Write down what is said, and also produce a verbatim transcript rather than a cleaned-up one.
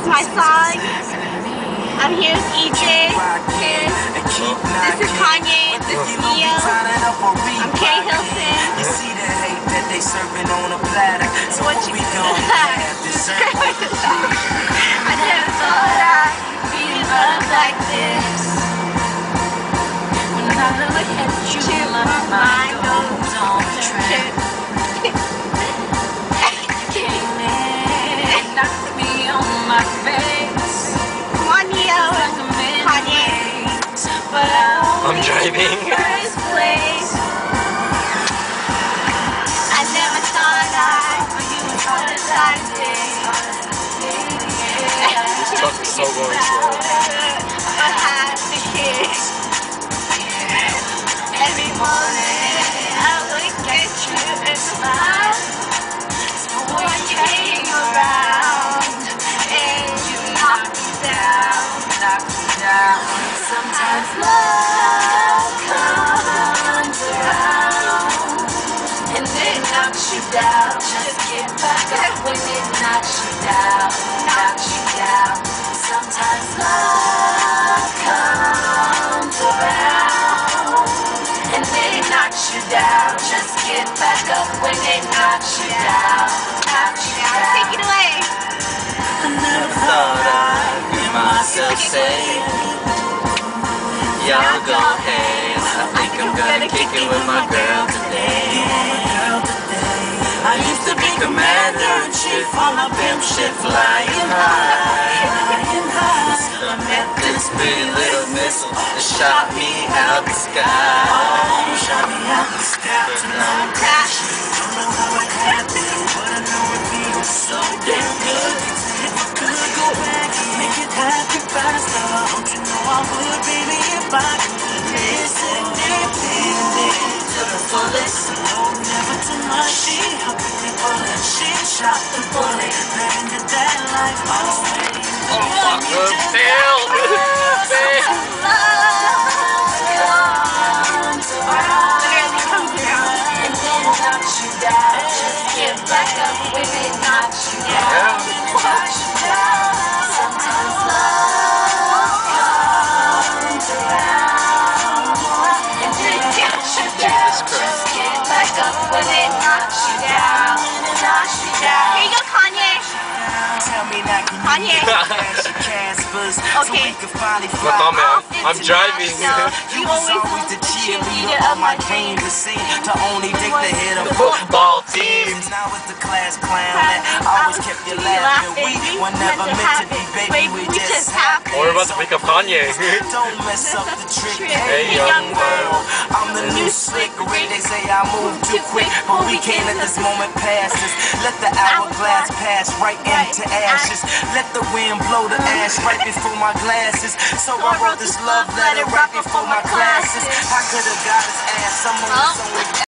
is my song. I'm here with E J. Here's, this is Kanye. This is Neo. I'm Kay Hilton. You see the hate that they serving on a platter. So What what you we gon' have dessert? I never thought I'd be in love like this. When I look at you, my mind goes on a trip. You came in and knocked me on my face. Come on, Neo. Kanye. But I'm driving. First place. I never thought I'd be in love like this. This truck is so going slow. But have the kids. Every morning I look at you and smile. Boy, you came around and you knocked me down, knocked me down. Sometimes love comes around and it knocks you down. Just get back up when it knocks you down, knocks you down. Sometimes love comes around and it knocks you down. Just get back up when it knocks you down, knocks you down. Take it away. I never thought I'd hear myself say, y'all go ahead. I think I'm gonna kick it with my girl today. I used to be commander-in-chief on my pimp ship flying high. I met this pretty little missile that shot me out the sky. Oh, shot me out the sky. Now I'm crashing. Don't know how it happened, but I know it feels so damn good. If I could go back and make it happen faster, don't you know I would, baby, if I could. Listen, living it to the fullest. No, never too much shit. How could they bullet? She shot the bullet. Living the dead life. Always. Oh fuck, good fail! Fail! Literally comes around and then knocks you down. Just get back up when it knocks you down. Knocks you down. Sometimes love comes around and then knocks you down. Just get back up when it knocks you down. Knocks you down. Here you go, Kanye. Tell me now, can Kanye. you cash your Caspers so Okay. we can finally No fly comment. off I'm driving. You was always the cheerleader of my game to see, to only dick the head of Football teams. Now it's the class clown that always kept you laughing. We were never meant to be, baby, we just happened. We're about to pick up Kanye. Don't mess up the trick, Hey, hey young young world. I'm the new slick Rick. They say I move too quick, but we can't let this moment pass us. Let the hourglass pass right into ashes. Let the wind blow the ash right before my glasses. So I wrote this love letter right before my classes. I could have got his ass. Someone was only